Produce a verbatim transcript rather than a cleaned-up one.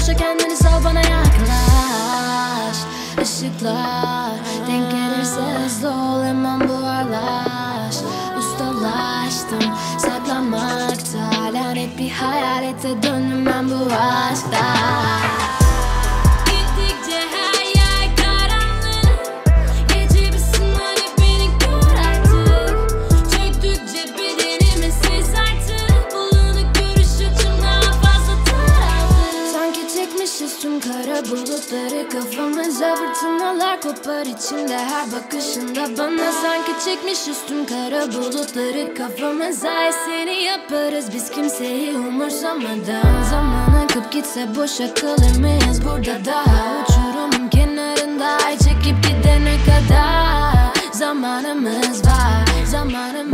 boşa kendini sal, bana yaklaş. Işıklar denk gelirse hızlı ol, hemen buharlaş. Ustalaştım saklanmakta, lanet bir hayalete döndüm ben bu aşkta. Gittikçe her yer karanlık, gece bir sınırı beni gör artık. Çöktükçe bedenimi siz artık, bulanık görüş açım daha fazla taraflı. Sanki çekmişiz tüm kara bulutları kafamıza, fırtınalar kopar içimde her bakışında bana. Sanki çekmişiz tüm kara bulutları kafamıza, seni yaparız biz kimseyi umursamadan. Zaman akıp gitse boşa kalır mıyız burada daha? Uçurumun kenarında ay çekip gidene kadar zamanımız var, zamanımız